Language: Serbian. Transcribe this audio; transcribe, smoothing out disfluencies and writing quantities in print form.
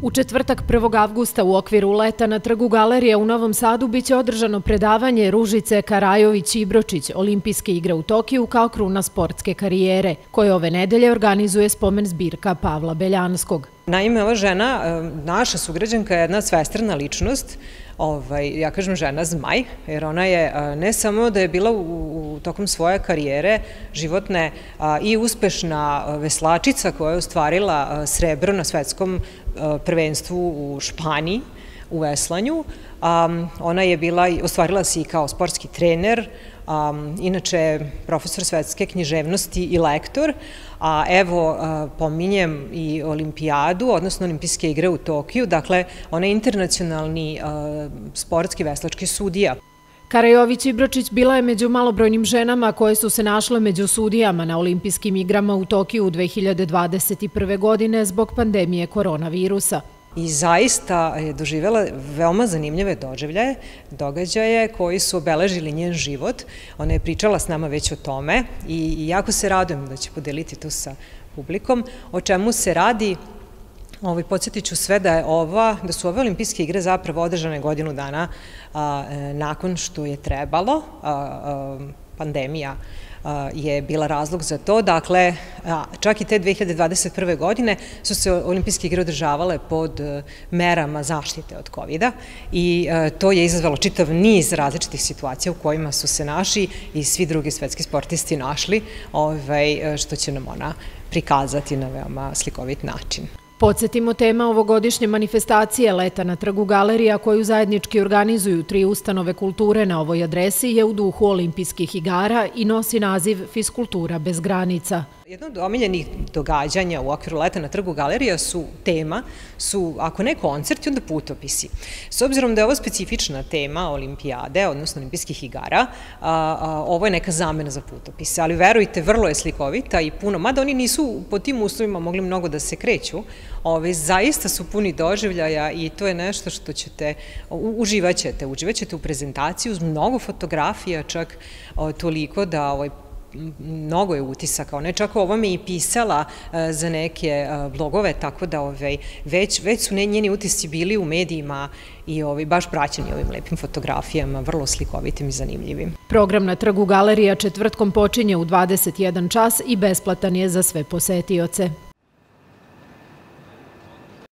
U četvrtak 1. avgusta u okviru leta na trgu Galerija u Novom Sadu biće održano predavanje Ružice Karajović-Ibročić Olimpijske igre u Tokiju kao kruna sportske karijere, koje ove nedelje organizuje spomen zbirka Pavla Beljanskog. Naime, ova žena, naša sugrađanka, je jedna svestrana ličnost, ja kažem žena zmaj, jer ona je ne samo da je bila tokom svoje karijere životne i uspešna veslačica koja je ostvarila srebro na svetskom prvenstvu u Španiji u veslanju, ona je ostvarila se i kao sportski trener, inače profesor svetske književnosti i lektor, a evo pominjem i olimpijadu, odnosno olimpijske igre u Tokiju, dakle ona je internacionalni sportski veslački sudija. Karajović-Ibročić bila je među malobrojnim ženama koje su se našle među sudijama na olimpijskim igrama u Tokiju 2021. godine zbog pandemije koronavirusa. I zaista je doživjela veoma zanimljive događaje koji su obeležili njen život. Ona je pričala s nama već o tome i jako se radujem da će podeliti to sa publikom. O čemu se radi? Podsjetit ću sve da su ove olimpijske igre zapravo održane godinu dana nakon što je trebalo. Pandemija je bila razlog za to. Dakle, čak i te 2021. godine su se olimpijske igre održavale pod merama zaštite od COVID-a i to je izazvalo čitav niz različitih situacija u kojima su se naši i svi drugi svetski sportisti našli, što će nam ona prikazati na veoma slikovit način. Podsjetimo, tema ovogodišnje manifestacije Leta na trgu Galerija, koju zajednički organizuju 3 ustanove kulture na ovoj adresi, je u duhu olimpijskih igara i nosi naziv Fiskultura bez granica. Jedno od omiljenih događanja u okviru Leta na trgu Galerija su, ako ne koncerti, onda putopisi. S obzirom da je ovo specifična tema olimpijade, odnosno olimpijskih igara, ovo je neka zamena za putopise, ali verujte, vrlo je slikovita i puno, mada oni nisu po tim uslovima mogli mnogo da se kreću, zaista su puni doživljaja i to je nešto što uživaćete u prezentaciji uz mnogo fotografija, čak toliko da mnogo je utisaka. Ona je čak o ovome i pisala za neke blogove, tako da već su njeni utisci bili u medijima i baš praćeni ovim lepim fotografijama, vrlo slikovitim i zanimljivim. Program na trgu Galerija četvrtkom počinje u 21 čas i besplatan je za sve posetioce.